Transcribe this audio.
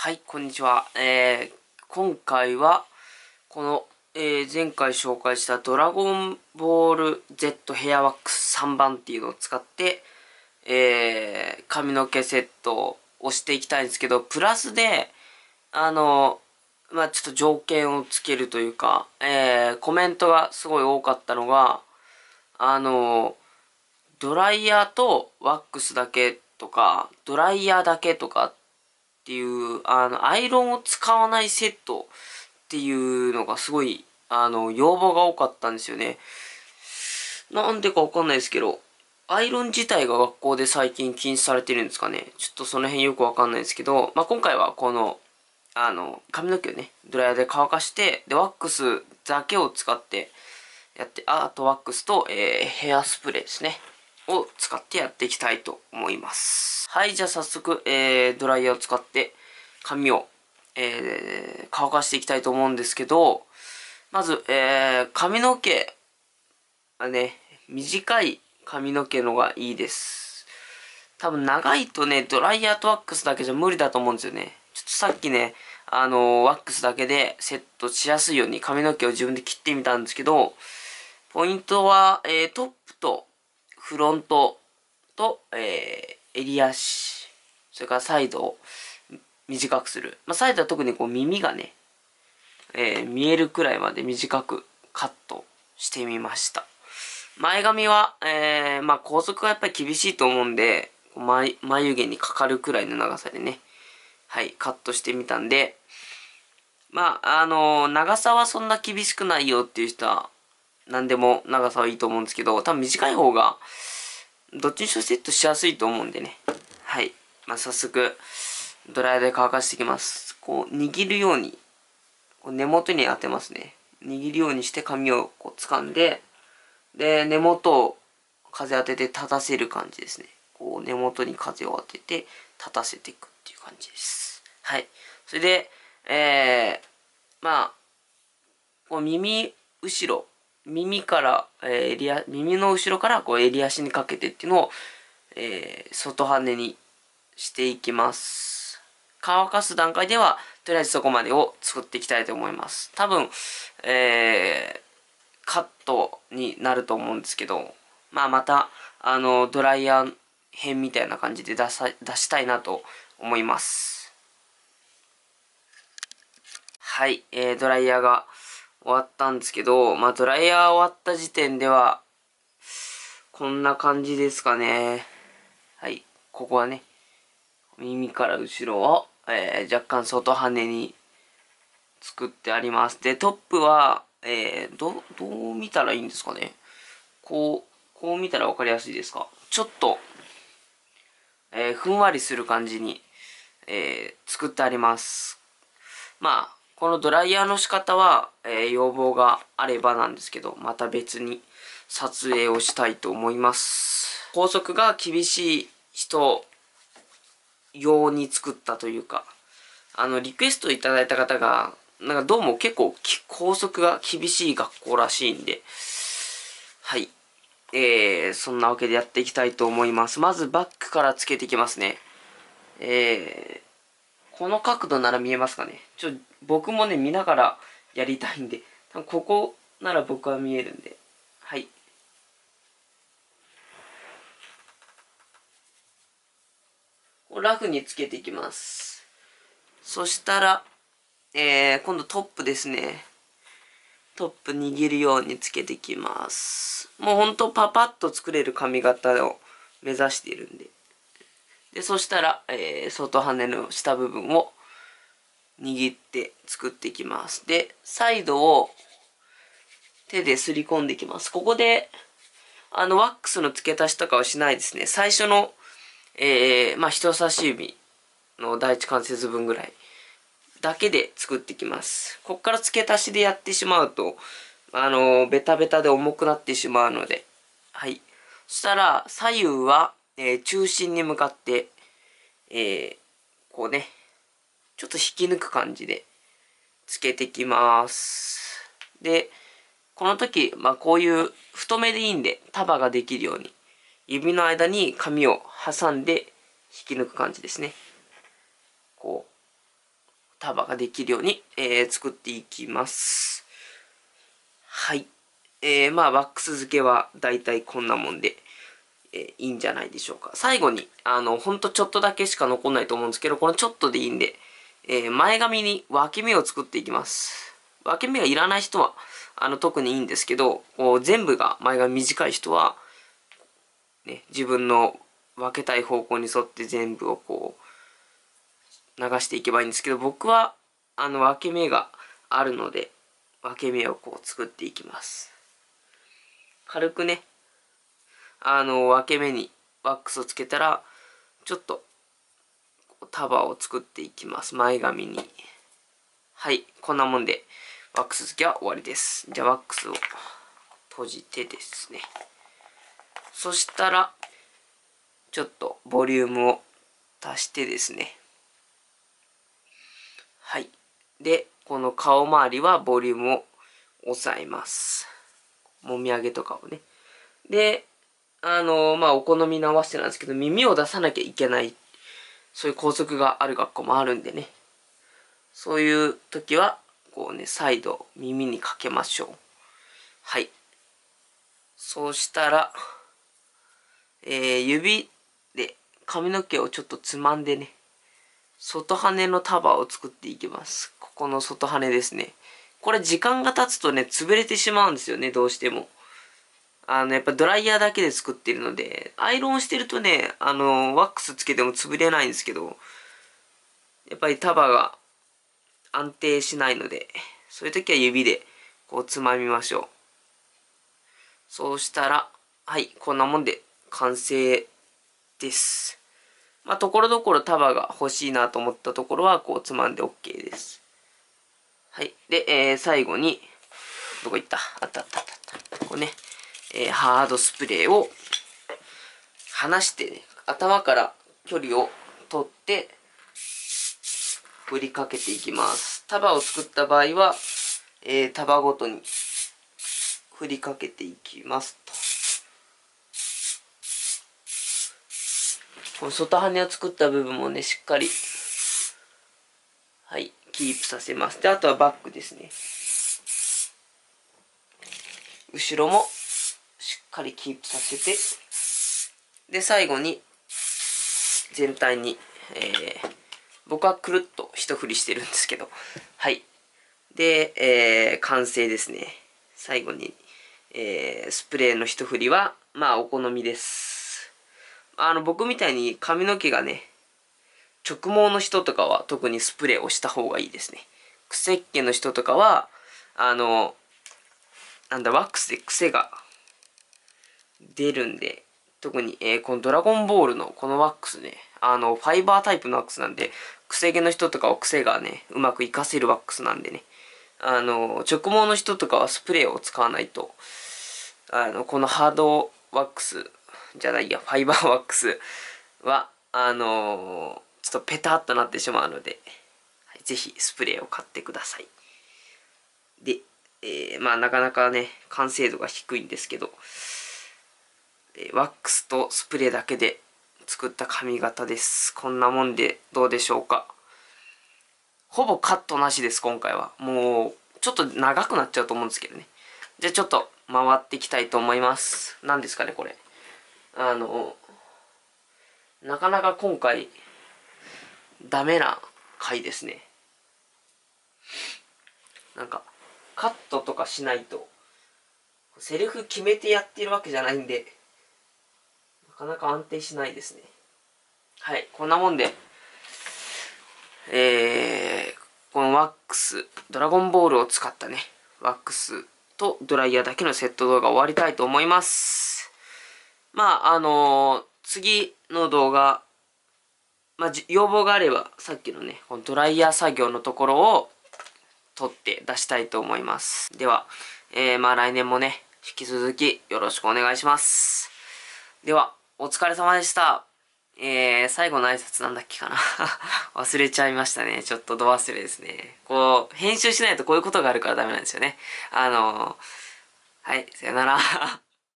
はい、こんにちは。今回は、この、前回紹介したドラゴンボール Z ヘアワックス3番っていうのを使って、髪の毛セットをしていきたいんですけど、プラスで、ちょっと条件をつけるというか、コメントがすごい多かったのが、あの、ドライヤーとワックスだけとか、ドライヤーだけとかっていう、アイロンを使わないセットっていうのがすごい、要望が多かったんですよね。なんでかわかんないですけど、アイロン自体が学校で最近禁止されてるんですかね。ちょっとその辺よくわかんないですけど、今回はこの、髪の毛をね、ドライヤーで乾かして、で、ワックスだけを使ってやって、あとワックスと、ヘアスプレーですね。を使ってやっていきたいと思います。はい、じゃあ早速、ドライヤーを使って髪を、乾かしていきたいと思うんですけど、まず、髪の毛はね、短い髪の毛のがいいです。多分長いとね、ドライヤーとワックスだけじゃ無理だと思うんですよね。ちょっとさっきね、ワックスだけでセットしやすいように髪の毛を自分で切ってみたんですけど、ポイントは、トップとフロントと、襟足、それからサイドを短くする。サイドは特にこう耳がね、見えるくらいまで短くカットしてみました。前髪は、高速がやっぱり厳しいと思うんで、眉毛にかかるくらいの長さでね、はい、カットしてみたんで、長さはそんな厳しくないよっていう人は、何でも長さはいいと思うんですけど、多分短い方が、どっちにしろセットしやすいと思うんでね。はい。早速、ドライヤーで乾かしていきます。こう、握るように、こう根元に当てますね。握るようにして髪をこう掴んで、で、根元を風当てて立たせる感じですね。こう、根元に風を当てて立たせていくっていう感じです。はい。それで、こう後ろ、耳から、耳の後ろからこう襟足にかけてっていうのを、外跳ねにしていきます。乾かす段階では、とりあえずそこまでを作っていきたいと思います。多分、カットになると思うんですけど、また、ドライヤー編みたいな感じで出したいなと思います。はい、ドライヤーが終わったんですけど、ドライヤー終わった時点では、こんな感じですかね。はい、ここはね、耳から後ろを、若干外跳ねに作ってあります。で、トップは、どう見たらいいんですかね。こう見たらわかりやすいですか。ちょっと、ふんわりする感じに、作ってあります。このドライヤーの仕方は、要望があればなんですけど、また別に撮影をしたいと思います。高速が厳しい人用に作ったというか、リクエストいただいた方が、なんかどうも結構高速が厳しい学校らしいんで、はい。そんなわけでやっていきたいと思います。まずバックからつけていきますね。この角度なら見えますかね。僕もね、見ながらやりたいんで、多分ここなら僕は見えるんで、はい。ラフにつけていきます。そしたら、今度トップですね。トップ握るようにつけていきます。もうほんとパパッと作れる髪型を目指しているんで。で、そしたら、外羽の下部分を握って作っていきます。で、サイドを手ですり込んでいきます。ここで、ワックスの付け足しとかはしないですね。最初の、人差し指の第一関節分ぐらいだけで作っていきます。こっから付け足しでやってしまうと、ベタベタで重くなってしまうので、はい。そしたら、左右は、中心に向かって、こうね、ちょっと引き抜く感じでつけていきます。で、この時、こういう太めでいいんで、束ができるように、指の間に紙を挟んで引き抜く感じですね。こう。 束ができるように、作っていきます。はい。まあ、ワックス付けはだいたいこんなもんで、いいんじゃないでしょうか。最後に、ほんとちょっとだけしか残んないと思うんですけど、このちょっとでいいんで、前髪に分け目を作っていきます。分け目がいらない人は、特にいいんですけど、こう全部が前髪短い人は、ね、自分の分けたい方向に沿って全部をこう、流していけばいいんですけど、僕は、分け目があるので、分け目をこう作っていきます。軽くね、分け目にワックスをつけたら、ちょっと、束を作っていきます。前髪に。はい、こんなもんで、ワックス付けは終わりです。じゃあ、ワックスを閉じてですね。そしたら、ちょっとボリュームを足してですね。はい。で、この顔周りはボリュームを抑えます。もみあげとかをね。で、まあ、お好みに合わせてなんですけど、耳を出さなきゃいけない、そういう校則がある学校もあるんでね。そういう時は、こうね、再度耳にかけましょう。はい。そうしたら、指で髪の毛をちょっとつまんでね、外羽の束を作っていきます。ここの外羽ですね。これ時間が経つとね、潰れてしまうんですよね、どうしても。やっぱドライヤーだけで作ってるので、アイロンしてるとね、ワックスつけても潰れないんですけど、やっぱり束が安定しないので、そういう時は指でこうつまみましょう。そうしたら、はい、こんなもんで完成です。まあ、ところどころ束が欲しいなと思ったところは、こうつまんで OK です。はい。で、最後に、どこ行った？あったあったあった。こうね、ハードスプレーを離してね、頭から距離を取って、振りかけていきます。束を作った場合は、束ごとに振りかけていきますと。この外羽を作った部分もね、しっかり、はい、キープさせます。で、あとはバックですね。後ろもしっかりキープさせて、で、最後に全体に、僕はくるっと一振りしてるんですけど、はい。で、完成ですね。最後に、スプレーの一振りは、まあ、お好みです。僕みたいに髪の毛がね、直毛の人とかは特にスプレーをした方がいいですね。癖っ気の人とかは、なんだ、ワックスで癖が出るんで、特に、このドラゴンボールのこのワックスね、ファイバータイプのワックスなんで、癖毛の人とかは癖がね、うまく活かせるワックスなんでね、直毛の人とかはスプレーを使わないと、このハードワックスじゃないや、ファイバーワックスは、ちょっとペタッとなってしまうので、はい、ぜひスプレーを買ってください。で、まあなかなかね、完成度が低いんですけど、ワックスとスプレーだけで作った髪型です。こんなもんでどうでしょうか。ほぼカットなしです、今回は。もう、ちょっと長くなっちゃうと思うんですけどね。じゃあちょっと回っていきたいと思います。何ですかね、これ。なかなか今回、ダメな回ですね。なんか、カットとかしないと、セリフ決めてやってるわけじゃないんで、なかなか安定しないですね。はい、こんなもんで、このワックス、ドラゴンボールを使ったね、ワックスとドライヤーだけのセット動画終わりたいと思います。まあ、次の動画、まあ、要望があれば、さっきのね、このドライヤー作業のところを撮って出したいと思います。では、まあ来年もね、引き続きよろしくお願いします。では、お疲れ様でした。最後の挨拶なんだっけかな忘れちゃいましたね。ちょっとど忘れですね。こう、編集しないとこういうことがあるからダメなんですよね。はい、さよなら